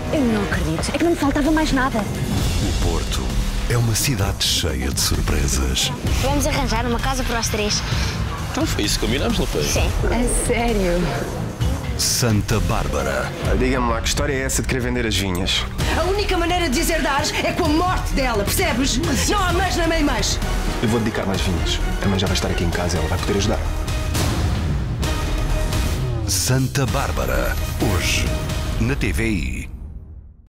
Eu não acredito. É que não me faltava mais nada. O Porto é uma cidade cheia de surpresas. Vamos arranjar uma casa para os três. Então foi isso que combinamos, não foi? Sim. A sério? Santa Bárbara. Diga-me lá, que história é essa de querer vender as vinhas? A única maneira de deserdares é com a morte dela, percebes? Não há mais nem meio mais. Eu vou dedicar mais vinhas. A mãe já vai estar aqui em casa e ela vai poder ajudar. Santa Bárbara. Hoje, na TVI.